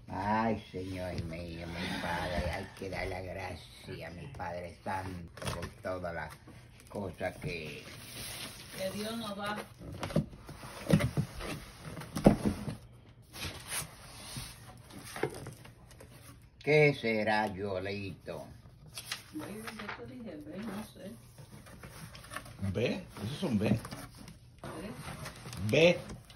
Ay, Señor mío, mi Padre, hay que dar la gracia, mi Padre Santo, por todas las cosas que Dios nos da. ¿Qué será, Yolito? Yo te dije, ve, no sé. ¿B? Esos son B. ¿Ves? B.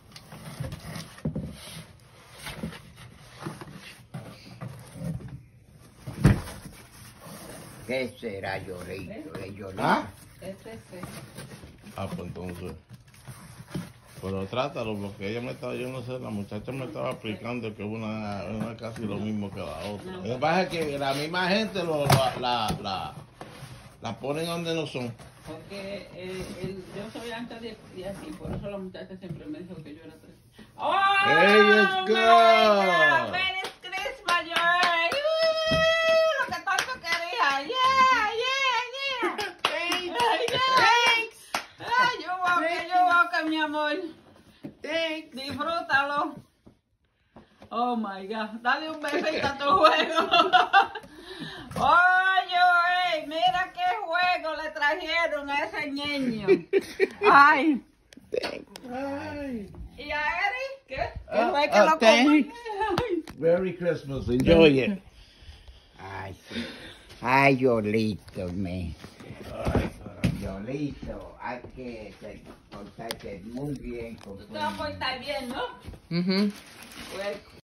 ¿Qué será, Yolito? Yolito. ¿Ah? FC. Ah, pues entonces. Pero trátalo, porque ella me estaba, yo no sé, la muchacha me estaba explicando que es una casi lo mismo que la otra. Lo que pasa es que la misma gente la ponen donde no son. Porque yo soy antes de así, por eso la muchacha siempre me dijo que yo era 3. ¡Oh! Hey, let's go! ¡Merry Christmas, Joy! Lo que tanto quería. ¡Yeah! Thanks. Ay, yo walk, mi amor. Thanks. Disfrútalo. Oh my God. Dale un besito a tu juego. Oye, mira qué juego le trajeron a ese niño. Ay. Ay. ¿Y a Eric? ¿Qué? ¿Qué fue que lo thanks. comió? Merry Christmas. Enjoy it. Ay, sí. Ay, Yolito, Ay, Yolito, hay que portarse muy bien con Tú te vas a portar bien, ¿no? tu... Pues